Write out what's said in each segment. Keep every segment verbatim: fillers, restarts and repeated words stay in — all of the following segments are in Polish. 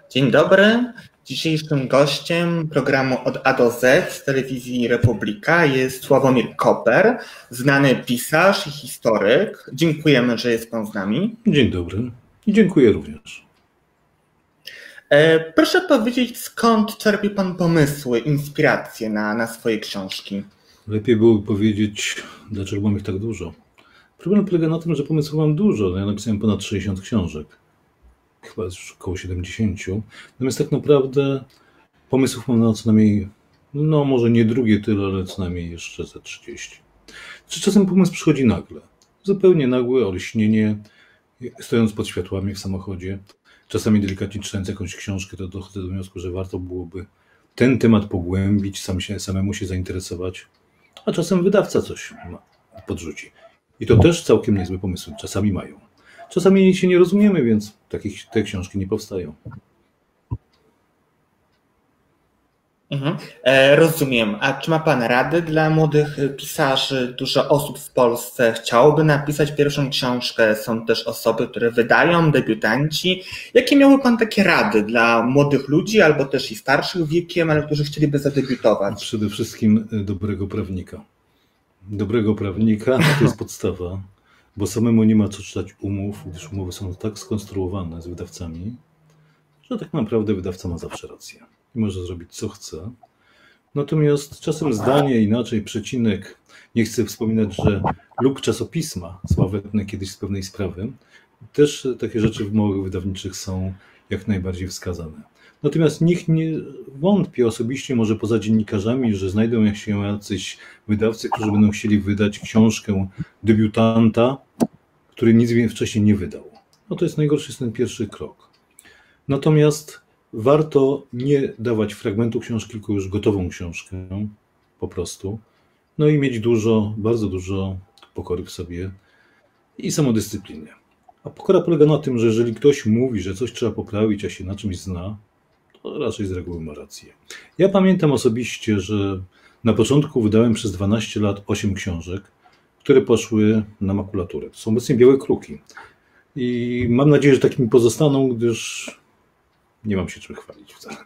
Dzień dobry. Dzisiejszym gościem programu Od A do Z z telewizji Republika jest Sławomir Koper, znany pisarz i historyk. Dziękujemy, że jest pan z nami. Dzień dobry i dziękuję również. Proszę powiedzieć, skąd czerpie pan pomysły, inspiracje na, na swoje książki? Lepiej byłoby powiedzieć, dlaczego mam ich tak dużo. Problem polega na tym, że pomysłów mam dużo. Ja napisałem ponad sześćdziesiąt książek. Chyba już około siedemdziesiąt. Natomiast tak naprawdę pomysłów mam na co najmniej, no może nie drugie tyle, ale co najmniej jeszcze ze trzydzieści. Czy czasem pomysł przychodzi nagle? Zupełnie nagłe olśnienie, stojąc pod światłami w samochodzie. Czasami delikatnie czytając jakąś książkę, to dochodzę do wniosku, że warto byłoby ten temat pogłębić, sam się, samemu się zainteresować. A czasem wydawca coś podrzuci. I to też całkiem niezłe pomysły czasami mają. Czasami się nie rozumiemy, więc takich, te książki nie powstają. Mhm. E, rozumiem. A czy ma pan rady dla młodych pisarzy? Dużo osób w Polsce chciałoby napisać pierwszą książkę. Są też osoby, które wydają, debiutanci. Jakie miałby pan takie rady dla młodych ludzi, albo też i starszych wiekiem, ale którzy chcieliby zadebiutować? Przede wszystkim dobrego prawnika. Dobrego prawnika to jest podstawa, bo samemu nie ma co czytać umów, gdyż umowy są tak skonstruowane z wydawcami, że tak naprawdę wydawca ma zawsze rację i może zrobić co chce. Natomiast czasem zdanie, inaczej przecinek, nie chcę wspominać, że lub czasopisma sławetne kiedyś z pewnej sprawy, też takie rzeczy w małych wydawniczych są jak najbardziej wskazane. Natomiast nikt nie wątpi osobiście, może poza dziennikarzami, że znajdą się jacyś wydawcy, którzy będą chcieli wydać książkę debiutanta, który nic wcześniej nie wydał. No to jest najgorszy jest ten pierwszy krok. Natomiast warto nie dawać fragmentu książki, tylko już gotową książkę po prostu. No i mieć dużo, bardzo dużo pokory w sobie i samodyscypliny. A pokora polega na tym, że jeżeli ktoś mówi, że coś trzeba poprawić, a się na czymś zna, to raczej z reguły ma rację. Ja pamiętam osobiście, że na początku wydałem przez dwanaście lat osiem książek, które poszły na makulaturę. To są obecnie białe kruki. I mam nadzieję, że tak mi pozostaną, gdyż nie mam się czym chwalić wcale.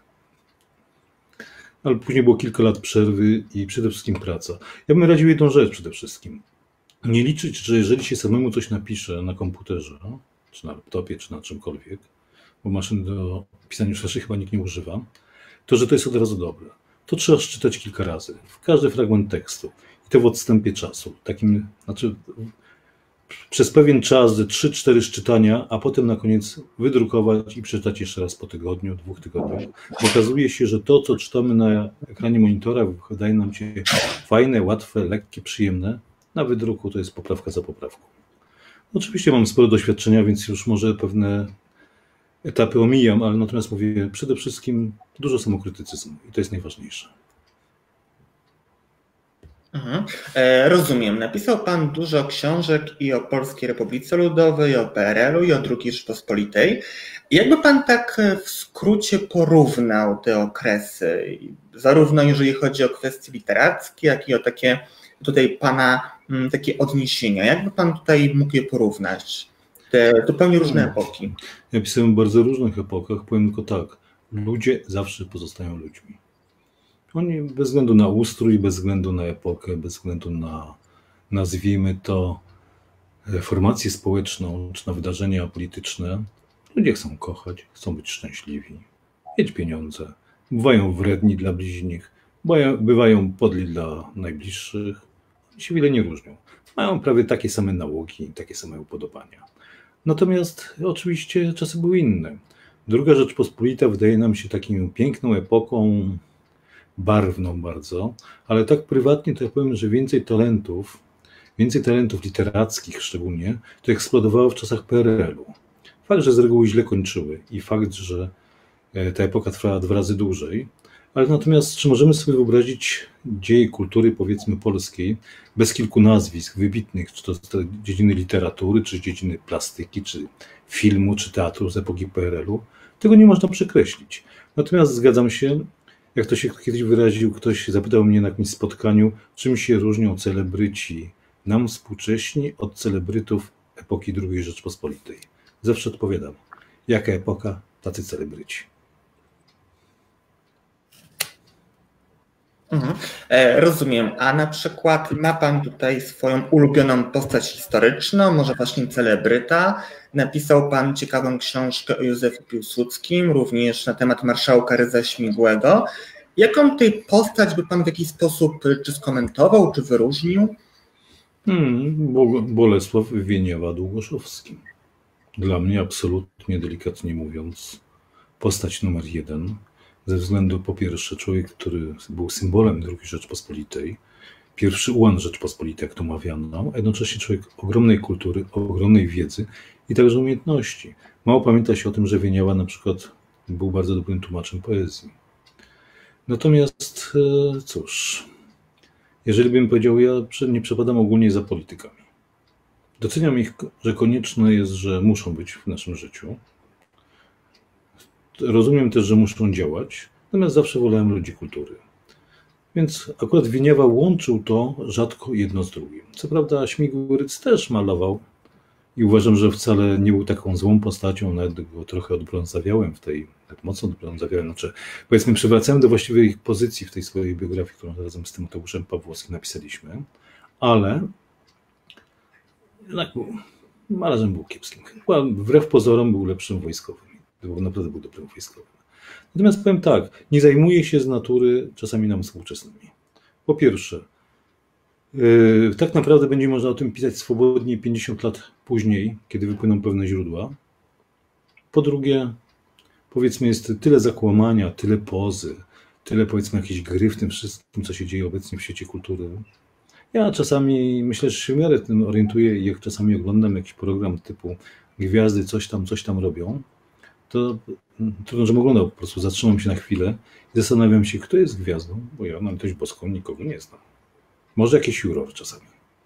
Ale później było kilka lat przerwy i przede wszystkim praca. Ja bym radził jedną rzecz przede wszystkim. Nie liczyć, że jeżeli się samemu coś napisze na komputerze, czy na laptopie, czy na czymkolwiek, bo maszyn do pisania szerszych chyba nikt nie używa, to że to jest od razu dobre. To trzeba czytać kilka razy, w każdy fragment tekstu. I to w odstępie czasu. Takim, znaczy przez pewien czas, ze trzy cztery czytania, a potem na koniec wydrukować i przeczytać jeszcze raz po tygodniu, dwóch tygodniach. Bo okazuje się, że to, co czytamy na ekranie monitora, wydaje nam się fajne, łatwe, lekkie, przyjemne. Na wydruku to jest poprawka za poprawką. Oczywiście mam sporo doświadczenia, więc już może pewne etapy omijam, ale natomiast mówię przede wszystkim dużo samokrytycyzmu i to jest najważniejsze. Mhm. E, rozumiem. Napisał pan dużo książek i o Polskiej Republice Ludowej, i o P R L u, i o drugiej Rzeczypospolitej. Jakby pan tak w skrócie porównał te okresy, zarówno jeżeli chodzi o kwestie literackie, jak i o takie tutaj pana takie odniesienia. Jakby pan tutaj mógł je porównać? Te zupełnie różne epoki. Ja pisałem w bardzo różnych epokach. Powiem tylko tak. Ludzie zawsze pozostają ludźmi. Oni bez względu na ustrój, bez względu na epokę, bez względu na, nazwijmy to, formację społeczną, czy na wydarzenia polityczne, ludzie chcą kochać, chcą być szczęśliwi, mieć pieniądze, bywają wredni dla bliźnich, bywają podli dla najbliższych, oni się wiele nie różnią. Mają prawie takie same nałogi, takie same upodobania. Natomiast oczywiście czasy były inne. Druga Rzeczpospolita wydaje nam się taką piękną epoką, barwną bardzo, ale tak prywatnie to ja powiem, że więcej talentów, więcej talentów literackich szczególnie, to eksplodowało w czasach P R L u. Fakt, że z reguły źle kończyły i fakt, że ta epoka trwała dwa razy dłużej, ale natomiast czy możemy sobie wyobrazić dzieje kultury, powiedzmy, polskiej bez kilku nazwisk wybitnych, czy to z dziedziny literatury, czy z dziedziny plastyki, czy filmu, czy teatru z epoki P R L u? Tego nie można przekreślić. Natomiast zgadzam się, jak to się kiedyś wyraził, ktoś zapytał mnie na jakimś spotkaniu, czym się różnią celebryci nam współcześni od celebrytów epoki drugiej Rzeczpospolitej. Zawsze odpowiadam, jaka epoka, tacy celebryci. Mhm. E, rozumiem. A na przykład ma pan tutaj swoją ulubioną postać historyczną, może właśnie celebryta. Napisał pan ciekawą książkę o Józefie Piłsudskim, również na temat marszałka Rydza Śmigłego. Jaką tej postać by pan w jakiś sposób czy skomentował, czy wyróżnił? Hmm, Bolesław Wieniawa-Długoszowski. Dla mnie absolutnie, delikatnie mówiąc, postać numer jeden. Ze względu, po pierwsze, człowiek, który był symbolem drugiej Rzeczpospolitej, pierwszy ułan Rzeczpospolitej, jak to mawiano, a jednocześnie człowiek ogromnej kultury, ogromnej wiedzy i także umiejętności. Mało pamięta się o tym, że Wieniawa na przykład był bardzo dobrym tłumaczem poezji. Natomiast cóż, jeżeli bym powiedział, ja nie przepadam ogólnie za politykami. Doceniam ich, że konieczne jest, że muszą być w naszym życiu. Rozumiem też, że muszą działać, natomiast zawsze wolałem ludzi kultury. Więc akurat Wieniawa łączył to rzadko jedno z drugim. Co prawda Śmigły Rydz też malował i uważam, że wcale nie był taką złą postacią, nawet go trochę odbrązawiałem w tej, tak mocno odbrązawiałem, znaczy powiedzmy przywracałem do właściwej pozycji w tej swojej biografii, którą razem z Tymoteuszem Pawłowskim napisaliśmy, ale jednak był, malarzem był kiepskim. Chyba wbrew pozorom był lepszym wojskowym. Był, naprawdę był dobrym wojskowym. Natomiast powiem tak, nie zajmuje się z natury czasami nam współczesnymi. Po pierwsze, yy, tak naprawdę będzie można o tym pisać swobodnie pięćdziesiąt lat później, kiedy wypłyną pewne źródła. Po drugie, powiedzmy, jest tyle zakłamania, tyle pozy, tyle powiedzmy jakiejś gry w tym wszystkim, co się dzieje obecnie w świecie kultury. Ja czasami myślę, że się w miarę tym orientuję i jak czasami oglądam jakiś program typu gwiazdy coś tam, coś tam robią, to trudno, żebym oglądał, po prostu zatrzymam się na chwilę i zastanawiam się, kto jest gwiazdą, bo ja na litość boską nikogo nie znam. Może jakiś juror czasami.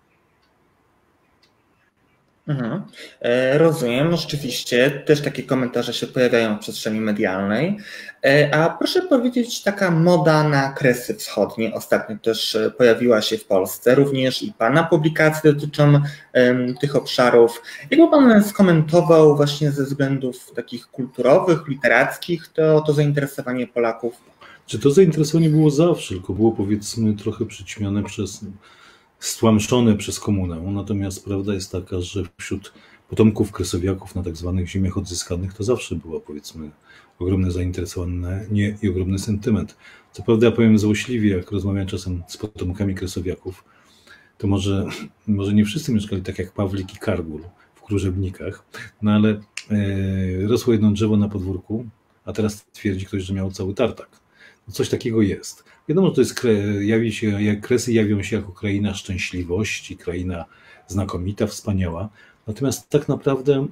Mhm. E, rozumiem, rzeczywiście też takie komentarze się pojawiają w przestrzeni medialnej. E, a proszę powiedzieć, taka moda na Kresy Wschodnie ostatnio też pojawiła się w Polsce, również i pana publikacje dotyczą e, tych obszarów. Jakby pan skomentował właśnie ze względów takich kulturowych, literackich to, to zainteresowanie Polaków? Czy to zainteresowanie było zawsze, tylko było powiedzmy trochę przyćmione przez... stłamszone przez komunę. Natomiast prawda jest taka, że wśród potomków kresowiaków na tak zwanych ziemiach odzyskanych to zawsze było, powiedzmy, ogromne zainteresowanie i ogromny sentyment. Co prawda ja powiem złośliwie, jak rozmawiam czasem z potomkami kresowiaków, to może, może nie wszyscy mieszkali tak jak Pawlik i Kargul w Krużewnikach, no ale e, rosło jedno drzewo na podwórku, a teraz twierdzi ktoś, że miał cały tartak. No coś takiego jest. Wiadomo, że to jest, jawi się, jak Kresy jawią się jako kraina szczęśliwości, kraina znakomita, wspaniała. Natomiast tak naprawdę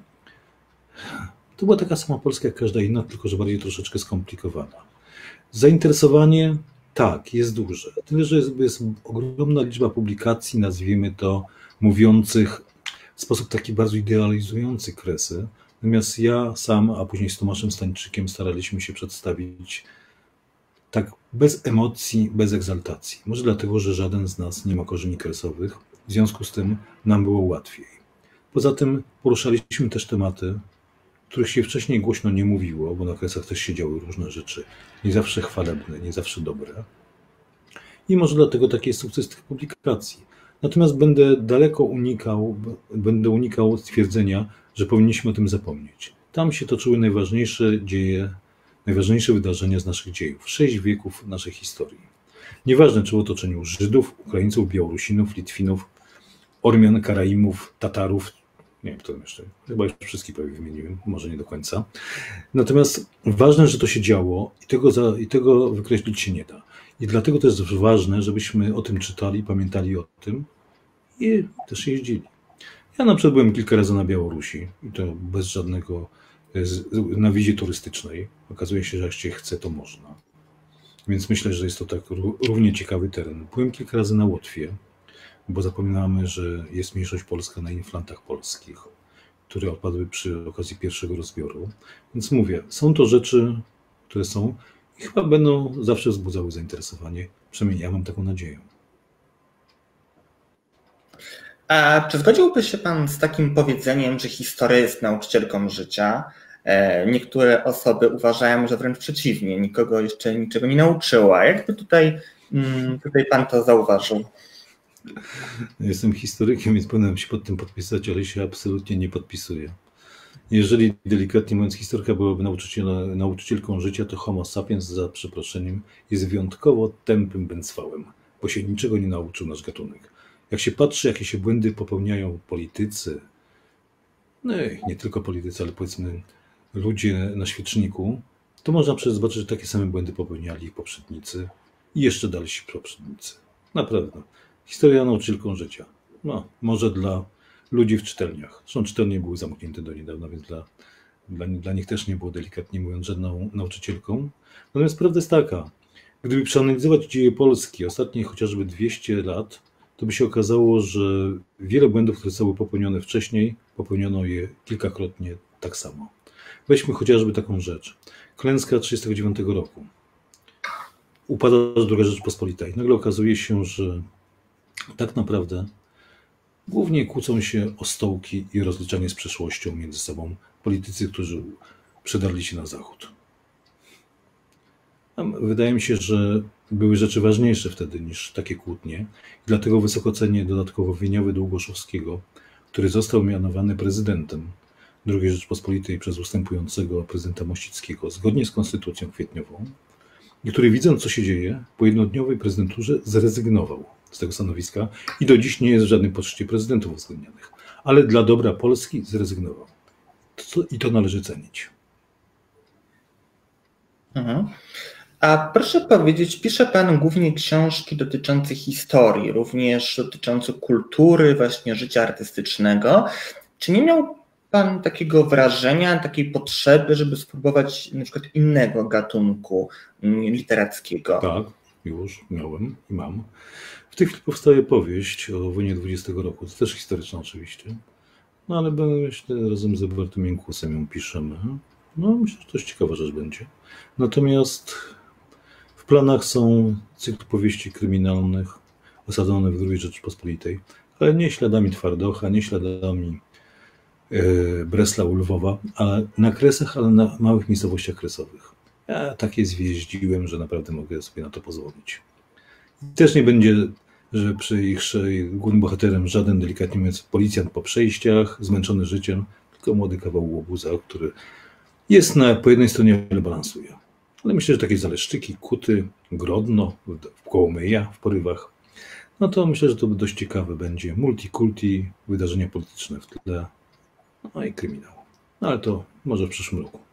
to była taka sama Polska jak każda inna, tylko że bardziej troszeczkę skomplikowana. Zainteresowanie tak, jest duże. Tyle, że jest, jest ogromna liczba publikacji, nazwijmy to, mówiących w sposób taki bardzo idealizujący Kresy. Natomiast ja sam, a później z Tomaszem Stańczykiem staraliśmy się przedstawić tak bez emocji, bez egzaltacji. Może dlatego, że żaden z nas nie ma korzeni kresowych, w związku z tym nam było łatwiej. Poza tym poruszaliśmy też tematy, których się wcześniej głośno nie mówiło, bo na Kresach też się działy różne rzeczy, nie zawsze chwalebne, nie zawsze dobre. I może dlatego taki jest sukces tych publikacji. Natomiast będę daleko unikał, będę unikał stwierdzenia, że powinniśmy o tym zapomnieć. Tam się toczyły najważniejsze dzieje, najważniejsze wydarzenia z naszych dziejów, sześć wieków naszej historii. Nieważne, czy w otoczeniu Żydów, Ukraińców, Białorusinów, Litwinów, Ormian, Karaimów, Tatarów, nie wiem, kto jeszcze, chyba już wszystkich prawie wymieniłem, może nie do końca. Natomiast ważne, że to się działo i tego, za, i tego wykreślić się nie da. I dlatego to jest ważne, żebyśmy o tym czytali, pamiętali o tym i też jeździli. Ja na przykład byłem kilka razy na Białorusi i to bez żadnego, na wizie turystycznej. Okazuje się, że jak się chce, to można. Więc myślę, że jest to tak równie ciekawy teren. Byłem kilka razy na Łotwie, bo zapominamy, że jest mniejszość polska na inflantach polskich, które opadły przy okazji pierwszego rozbioru. Więc mówię, są to rzeczy, które są i chyba będą zawsze wzbudzały zainteresowanie. Przynajmniej ja mam taką nadzieję. A czy zgodziłby się pan z takim powiedzeniem, że historia jest nauczycielką życia? Niektóre osoby uważają, że wręcz przeciwnie, nikogo jeszcze niczego nie nauczyła. Jakby tutaj tutaj pan to zauważył? Jestem historykiem, więc powinienem się pod tym podpisać, ale się absolutnie nie podpisuję. Jeżeli, delikatnie mówiąc, historka byłaby nauczycielką życia, to homo sapiens, za przeproszeniem, jest wyjątkowo tępym bęcwałem, bo się niczego nie nauczył nasz gatunek. Jak się patrzy, jakie się błędy popełniają politycy, no i nie tylko politycy, ale powiedzmy ludzie na świeczniku, to można przecież zobaczyć, że takie same błędy popełniali ich poprzednicy i jeszcze dalsi poprzednicy. Naprawdę. Historia nauczycielką życia. No, może dla ludzi w czytelniach. Zresztą czytelnie były zamknięte do niedawna, więc dla, dla, dla nich też nie było, delikatnie mówiąc, żadną nauczycielką. Natomiast prawda jest taka, gdyby przeanalizować dzieje Polski ostatnie chociażby dwieście lat, to by się okazało, że wiele błędów, które zostały popełnione wcześniej, popełniono je kilkakrotnie tak samo. Weźmy chociażby taką rzecz. Klęska tysiąc dziewięćset trzydziestego dziewiątego roku. Upada druga Rzeczpospolita i nagle okazuje się, że tak naprawdę głównie kłócą się o stołki i rozliczanie z przeszłością między sobą politycy, którzy przedarli się na zachód. Wydaje mi się, że były rzeczy ważniejsze wtedy niż takie kłótnie. I dlatego wysoko cenię dodatkowo Wieniawy Długoszowskiego, który został mianowany prezydentem drugiej Rzeczpospolitej przez ustępującego prezydenta Mościckiego zgodnie z konstytucją kwietniową i który, widząc co się dzieje, po jednodniowej prezydenturze zrezygnował z tego stanowiska i do dziś nie jest w żadnym poczcie prezydentów uwzględnianych. Ale dla dobra Polski zrezygnował. To, I to należy cenić. Mhm. A proszę powiedzieć, pisze pan głównie książki dotyczące historii, również dotyczące kultury, właśnie życia artystycznego. Czy nie miał pan takiego wrażenia, takiej potrzeby, żeby spróbować na przykład innego gatunku literackiego? Tak, już miałem i mam. W tej chwili powstaje powieść o wojnie dwudziestego roku, to też historyczna oczywiście, no ale myślę, razem z Bartłomiejem Kłosem ją piszemy. No myślę, że to ciekawa rzecz będzie. Natomiast w planach są cykl powieści kryminalnych osadzone w drugiej Rzeczypospolitej, ale nie śladami Twardocha, nie śladami yy, Breslau, Lwowa, ale na kresach, ale na małych miejscowościach kresowych. Ja takie zjeździłem, że naprawdę mogę sobie na to pozwolić. I też nie będzie, że przy ich głównym bohaterem żaden, delikatnie mówiąc, policjant po przejściach, zmęczony życiem, tylko młody kawał łobuza, który jest na, po jednej stronie, ale balansuje. Ale myślę, że takie Zaleszczyki, Kuty, Grodno, Kołomyja w porywach, no to myślę, że to dość ciekawe będzie. Multikulti, wydarzenia polityczne w tle, no i kryminał. No ale to może w przyszłym roku.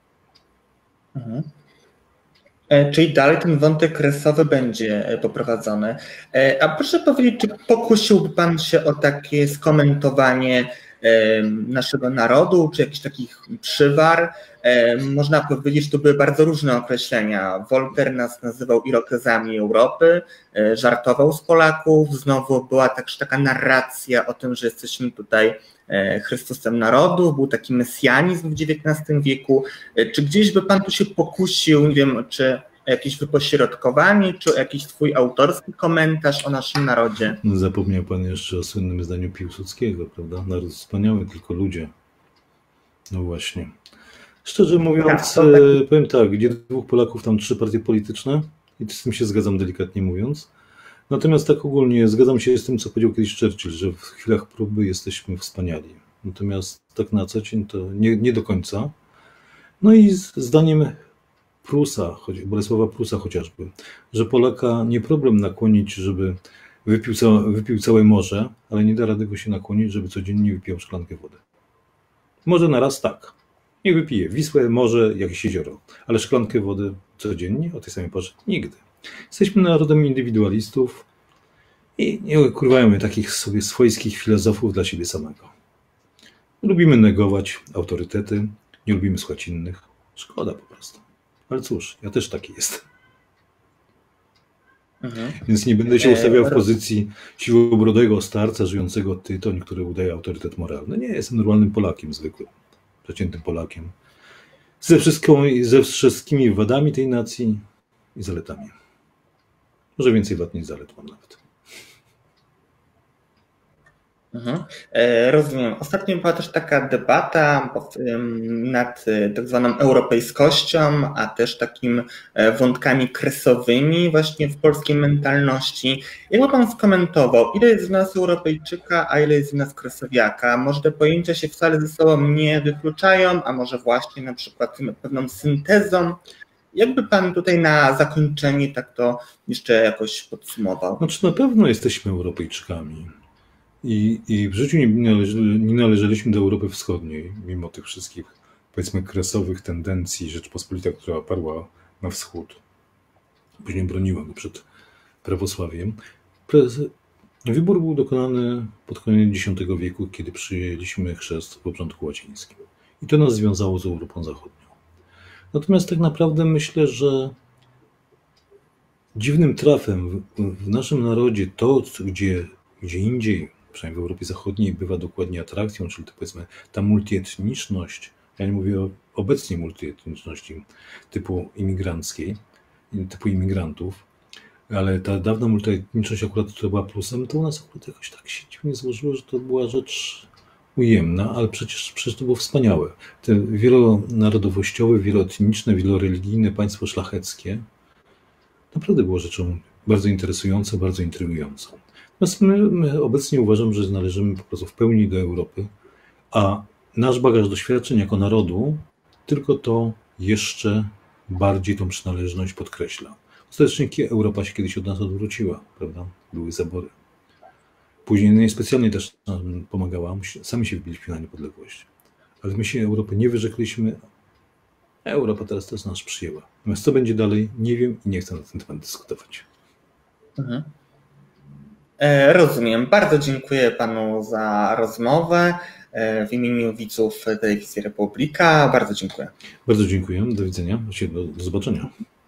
Mhm. Czyli dalej ten wątek kresowy będzie poprowadzony. A proszę powiedzieć, czy pokusiłby pan się o takie skomentowanie naszego narodu, czy jakichś takich przywar? Można powiedzieć, że to były bardzo różne określenia. Wolter nas nazywał Irokezami Europy, żartował z Polaków, znowu była także taka narracja o tym, że jesteśmy tutaj Chrystusem narodu, był taki mesjanizm w dziewiętnastym wieku. Czy gdzieś by pan tu się pokusił, nie wiem, czy jakieś wypośrodkowanie, czy jakiś swój autorski komentarz o naszym narodzie? Zapomniał pan jeszcze o słynnym zdaniu Piłsudskiego, prawda? Naród wspaniały, tylko ludzie. No właśnie. Szczerze mówiąc, tak, tak. powiem tak, gdzie dwóch Polaków, tam trzy partie polityczne i z tym się zgadzam, delikatnie mówiąc. Natomiast tak ogólnie zgadzam się z tym, co powiedział kiedyś Churchill, że w chwilach próby jesteśmy wspaniali. Natomiast tak na co dzień to nie, nie do końca. No i zdaniem Prusa, Bolesława Prusa chociażby, że Polaka nie problem nakłonić, żeby wypił całe, wypił całe morze, ale nie da rady go się nakłonić, żeby codziennie wypijał szklankę wody. Może na raz tak. Niech wypije Wisłę, morze, jakieś jezioro, ale szklankę wody codziennie o tej samej porze nigdy. Jesteśmy narodem indywidualistów i nie ukrywajmy takich sobie swojskich filozofów dla siebie samego. Lubimy negować autorytety, nie lubimy słuchać innych. Szkoda po prostu. Ale cóż, ja też taki jestem. Mhm. Więc nie będę się ustawiał w pozycji siwobrodego starca żyjącego tytoń, który udaje autorytet moralny. Nie, jestem normalnym Polakiem zwykłym, przeciętnym Polakiem. Ze, ze wszystkimi wadami tej nacji i zaletami. Może więcej wad niż zalet mam nawet. Mhm. Rozumiem. Ostatnio była też taka debata nad tak zwaną europejskością, a też takim wątkami kresowymi właśnie w polskiej mentalności. Jakby pan skomentował, ile jest z nas Europejczyka, a ile jest z nas kresowiaka? Może te pojęcia się wcale ze sobą nie wykluczają, a może właśnie na przykład pewną syntezą? Jakby pan tutaj na zakończenie tak to jeszcze jakoś podsumował? Znaczy na pewno jesteśmy Europejczykami. I, I w życiu nie, należy, nie należeliśmy do Europy Wschodniej, mimo tych wszystkich, powiedzmy, kresowych tendencji Rzeczpospolita, która oparła na wschód. Później broniła go przed prawosławiem. Wybór był dokonany pod koniec dziesiątego wieku, kiedy przyjęliśmy chrzest w obrządku łacińskim. I to nas związało z Europą Zachodnią. Natomiast tak naprawdę myślę, że dziwnym trafem w, w naszym narodzie to, gdzie, gdzie indziej, przynajmniej w Europie Zachodniej, bywa dokładnie atrakcją, czyli to powiedzmy ta multietniczność, ja nie mówię o obecnie multietniczności typu imigranckiej, typu imigrantów, ale ta dawna multietniczność akurat, która była plusem, to u nas akurat jakoś tak się dziwnie złożyło, że to była rzecz ujemna, ale przecież, przecież to było wspaniałe. Te wielonarodowościowe, wieloetniczne, wieloreligijne państwo szlacheckie naprawdę było rzeczą bardzo interesującą, bardzo intrygującą. Natomiast my, my obecnie uważam, że należymy po prostu w pełni do Europy, a nasz bagaż doświadczeń jako narodu tylko to jeszcze bardziej tą przynależność podkreśla. Ostatecznie Europa się kiedyś od nas odwróciła, prawda? Były zabory. Później niespecjalnie też nam pomagała, sami się wbiliśmy na niepodległość. Ale my się Europy nie wyrzekliśmy, a Europa teraz też nas przyjęła. Natomiast co będzie dalej, nie wiem i nie chcę na ten temat dyskutować. Mhm. Rozumiem. Bardzo dziękuję panu za rozmowę. W imieniu widzów Telewizji Republika bardzo dziękuję. Bardzo dziękuję. Do widzenia. Do zobaczenia.